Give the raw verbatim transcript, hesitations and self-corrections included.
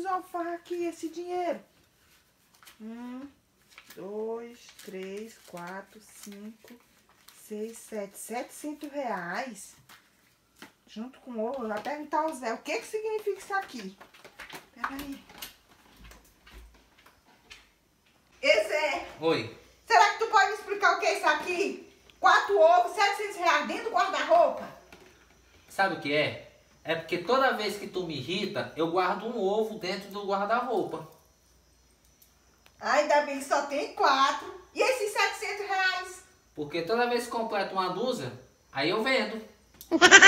uma farra aqui, esse dinheiro? Um, dois, três, quatro, cinco, seis, sete. Setecentos reais. Junto com o ovo. Eu vou perguntar ao Zé. O que que significa isso aqui? Pera aí. Ei, Zé. Oi. Será que tu pode me explicar o que é isso aqui? Quatro ovos, setecentos reais dentro do guarda-roupa? Sabe o que é? É porque toda vez que tu me irrita, eu guardo um ovo dentro do guarda-roupa. Ainda bem que só tem quatro. E esses setecentos reais? Porque toda vez que completo uma dúzia, aí eu vendo.